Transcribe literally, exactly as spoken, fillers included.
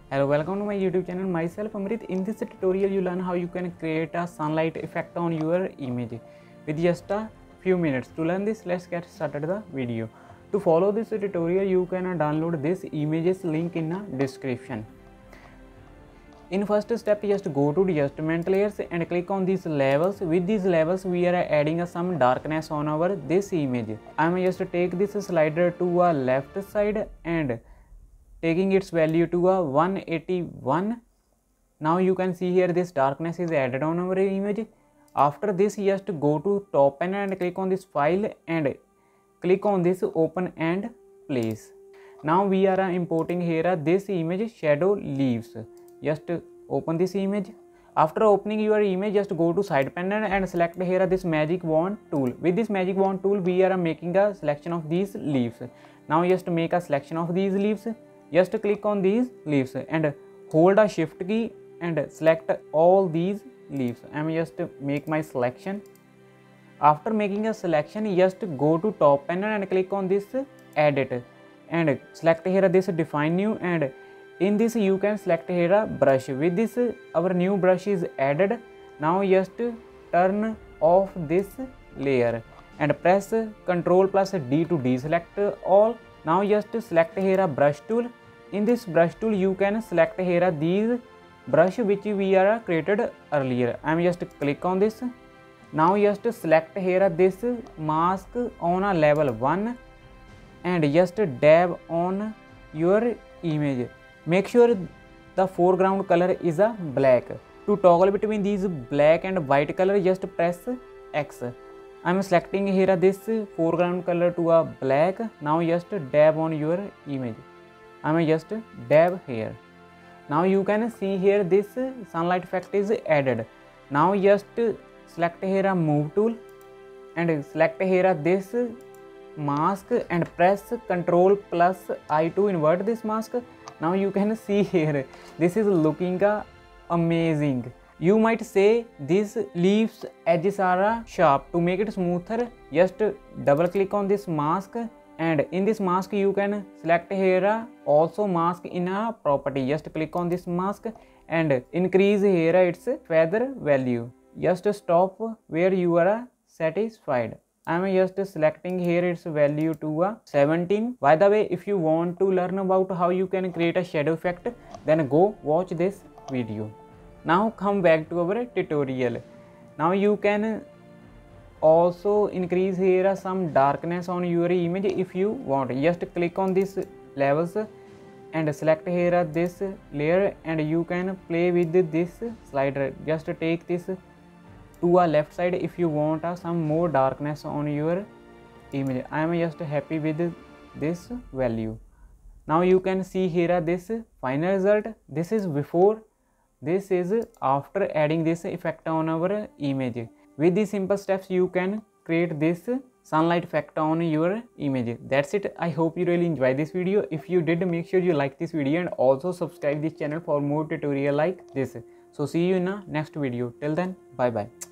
Hello, welcome to my YouTube channel. Myself Amrit. In this tutorial you learn how you can create a sunlight effect on your image with just a few minutes. To learn this, let's get started the video. To follow this tutorial you can download this images link in the description. In first step, just go to the adjustment layers and click on these levels. With these levels we are adding some darkness on our this image. I am just take this slider to a left side and taking its value to a one eighty-one. Now you can see here this darkness is added on our image. After this, just go to top panel and click on this file and click on this open and place. Now we are importing here this image shadow leaves. Just open this image. After opening your image, just go to side panel and select here this magic wand tool. With this magic wand tool we are making a selection of these leaves. Now just make a selection of these leaves. Just click on these leaves and hold a shift key and select all these leaves. I am just make my selection. After making a selection, just go to top panel and click on this edit and select here this define new, and in this you can select here a brush. With this our new brush is added. Now just turn off this layer and press Ctrl plus D to deselect all. Now just select here a brush tool. In this brush tool you can select here these brush which we are created earlier. I am just click on this. Now just select here this mask on a level one and just dab on your image. Make sure the foreground color is a black. To toggle between these black and white color, just press X. I am selecting here this foreground color to a black. Now just dab on your image. I am just dab here. Now you can see here this sunlight effect is added. Now just select here a move tool and select here this mask and press Ctrl plus I to invert this mask. Now you can see here this is looking amazing. You might say these leaves edges are sharp. To make it smoother, just double click on this mask, and in this mask you can select here also mask in a property. Just click on this mask and increase here its feather value. Just stop where you are satisfied. I am just selecting here its value to a seventeen. By the way, if you want to learn about how you can create a shadow effect, then go watch this video. Now come back to our tutorial. Now you can also increase here some darkness on your image if you want. Just click on this levels and select here this layer and you can play with this slider. Just take this to a left side if you want uh, some more darkness on your image. I am just happy with this value. Now you can see here this final result. This is before, this is after adding this effect on our image. With these simple steps you can create this sunlight effect on your image. That's it. I hope you really enjoy this video. If you did, make sure you like this video and also subscribe this channel for more tutorial like this. So see you in the next video. Till then, bye bye.